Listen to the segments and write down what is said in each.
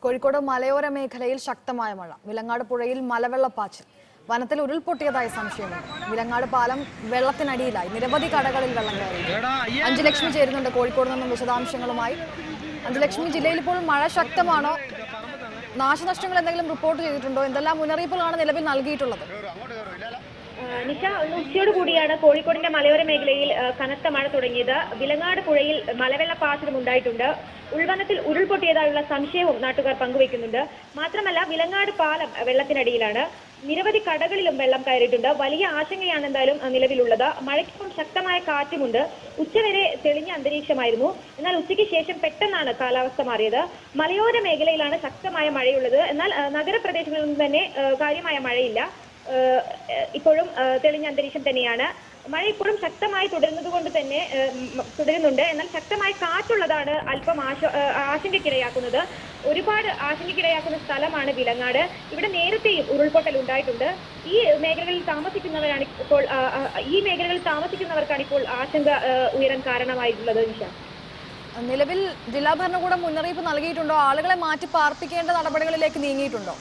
കോഴിക്കോട് മലയോര മേഖലയിൽ ശക്തമായ മഴ. വിലങ്ങാട് പുഴയിൽ മലവെള്ളപ്പാച്ചിൽ. വനത്തിൽ ഉരുൾപൊട്ടിയതായി സംശയമുണ്ട്. വിലങ്ങാട് പാലം വെള്ളത്തിനടിയിലായി. നിരവധി കടകളിൽ വെള്ളം കയറി. അഞ്ജലക്ഷ്മി ചേരുന്നുണ്ട് കോഴിക്കോട് നിന്നും വിശദാംശങ്ങളുമായി. അഞ്ജലക്ഷ്മി, ജില്ലയിൽ ഇപ്പോൾ മഴ ശക്തമാണോ? നാശനഷ്ടങ്ങൾ എന്തെങ്കിലും റിപ്പോർട്ട് ചെയ്തിട്ടുണ്ടോ? എന്തെല്ലാം മുന്നറിയിപ്പുകളാണ് നിലവിൽ നൽകിയിട്ടുള്ളത്? നിഷ, ഉച്ചയോട് കൂടിയാണ് കോഴിക്കോടിന്റെ മലയോര മേഖലയിൽ കനത്ത മഴ തുടങ്ങിയത്. വിലങ്ങാട് പുഴയിൽ മലവെള്ളപ്പാച്ചിലും ഉണ്ടായിട്ടുണ്ട്. ഉൾവനത്തിൽ ഉരുൾപൊട്ടിയതായുള്ള സംശയവും നാട്ടുകാർ പങ്കുവെക്കുന്നുണ്ട്. മാത്രമല്ല, വിലങ്ങാട് പാലം വെള്ളത്തിനടിയിലാണ്. നിരവധി കടകളിലും വെള്ളം കയറിയിട്ടുണ്ട്. വലിയ ആശങ്കയാണ് എന്തായാലും നിലവിലുള്ളത്. മഴയ്ക്കൊപ്പം ശക്തമായ കാറ്റുമുണ്ട്. ഉച്ചവരെ തെളിഞ്ഞ അന്തരീക്ഷമായിരുന്നു. എന്നാൽ ഉച്ചയ്ക്ക് ശേഷം പെട്ടെന്നാണ് കാലാവസ്ഥ മാറിയത്. മലയോര മേഖലയിലാണ് ശക്തമായ മഴയുള്ളത്. എന്നാൽ നഗരപ്രദേശങ്ങളിൽ തന്നെ കാര്യമായ മഴയില്ല. ഇപ്പോഴും തെളിഞ്ഞ അന്തരീക്ഷം തന്നെയാണ്. മഴ ഇപ്പോഴും ശക്തമായി തുടരുന്നുണ്ട്. എന്നാൽ ശക്തമായ കാറ്റുള്ളതാണ് അല്പം ആശങ്കയ്ക്കിടയാക്കുന്നത്. ഒരുപാട് ആശങ്കയ്ക്കിടയാക്കുന്ന സ്ഥലമാണ് വിലങ്ങാട്. ഇവിടെ നേരത്തെയും ഉരുൾപൊട്ടൽ ഉണ്ടായിട്ടുണ്ട്. ഈ മേഖലകളിൽ താമസിക്കുന്നവർക്കാണ് ഇപ്പോൾ ആശങ്ക ഉയരാൻ കാരണമായിട്ടുള്ളത്. നിഷ, നിലവിൽ ജില്ലാ ഭരണകൂടം മുന്നറിയിപ്പ് നൽകിയിട്ടുണ്ടോ? ആളുകളെ മാറ്റി പാർപ്പിക്കേണ്ട നടപടികളിലേക്ക് നീങ്ങിയിട്ടുണ്ടോ?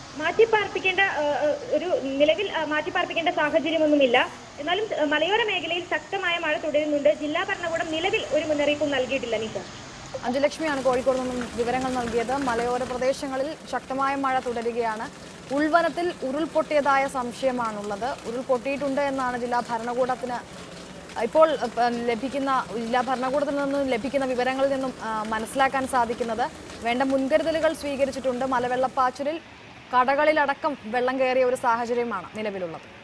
നിലവിൽ മാറ്റിപ്പാർപ്പിക്കേണ്ട സാഹചര്യമൊന്നുമില്ല. എന്നാലും മലയോര മേഖലയിൽ ശക്തമായ മഴ തുടരുന്നുണ്ട്. ജില്ലാ ഭരണകൂടം നിലവിൽ ഒരു മുന്നറിയിപ്പും നൽകിയിട്ടില്ല. നിഷ, അഞ്ജലക്ഷ്മിയാണ് കോഴിക്കോട് നിന്നും വിവരങ്ങൾ നൽകിയത്. മലയോര പ്രദേശങ്ങളിൽ ശക്തമായ മഴ തുടരുകയാണ്. ഉൾവനത്തിൽ ഉരുൾപൊട്ടിയതായ സംശയമാണുള്ളത്. ഉരുൾപൊട്ടിയിട്ടുണ്ട് എന്നാണ് ജില്ലാ ഭരണകൂടത്തിന് ഇപ്പോൾ ജില്ലാ ഭരണകൂടത്തിൽ നിന്നും ലഭിക്കുന്ന വിവരങ്ങളിൽ നിന്നും മനസ്സിലാക്കാൻ സാധിക്കുന്നത്. വേണ്ട മുൻകരുതലുകൾ സ്വീകരിച്ചിട്ടുണ്ട്. മലവെള്ളപ്പാച്ചിലിൽ കടകളിലടക്കം വെള്ളം കയറിയ ഒരു സാഹചര്യമാണ് നിലവിലുള്ളത്.